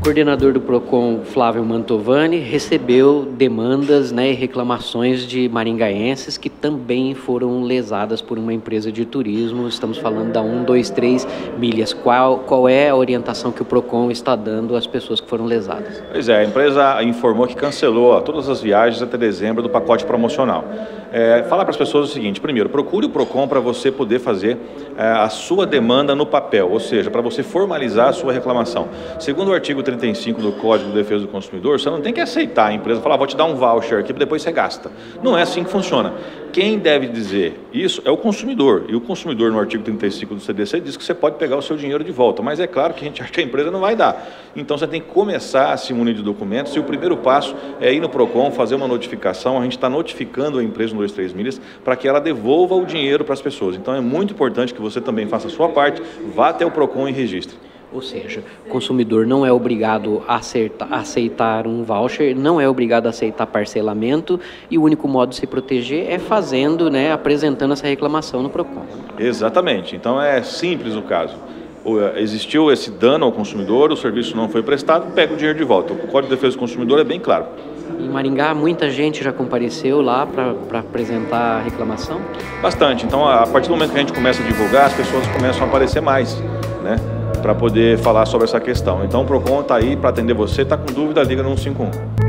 coordenador do PROCON, Flávio Mantovani, recebeu demandas, né, e reclamações de maringaenses que também foram lesadas por uma empresa de turismo. Estamos falando da 123 Milhas. Qual é a orientação que o PROCON está dando às pessoas que foram lesadas? Pois é, a empresa informou que cancelou todas as viagens até dezembro do pacote promocional. Falar para as pessoas o seguinte: primeiro, procure o PROCON para você poder fazer a sua demanda no papel, ou seja, para você formalizar a sua reclamação. Segundo o artigo 35 do Código de Defesa do Consumidor, você não tem que aceitar a empresa falar, vou te dar um voucher aqui, depois você gasta. Não é assim que funciona. Quem deve dizer isso é o consumidor, e o consumidor no artigo 35 do CDC diz que você pode pegar o seu dinheiro de volta, mas é claro que a gente acha que a empresa não vai dar. Então você tem que começar a se munir de documentos, e o primeiro passo é ir no PROCON, fazer uma notificação. A gente está notificando a empresa 123 Milhas para que ela devolva o dinheiro para as pessoas. Então é muito importante que você também faça a sua parte, vá até o PROCON e registre. Ou seja, o consumidor não é obrigado a aceitar um voucher, não é obrigado a aceitar parcelamento, e o único modo de se proteger é fazendo, né, apresentando essa reclamação no PROCON. Exatamente. Então é simples o caso. Existiu esse dano ao consumidor, o serviço não foi prestado, pega o dinheiro de volta. O Código de Defesa do Consumidor é bem claro. Em Maringá, muita gente já compareceu lá para apresentar a reclamação? Bastante. Então, a partir do momento que a gente começa a divulgar, as pessoas começam a aparecer mais, né, para poder falar sobre essa questão. Então, o PROCON está aí para atender você. Está com dúvida, liga no 151.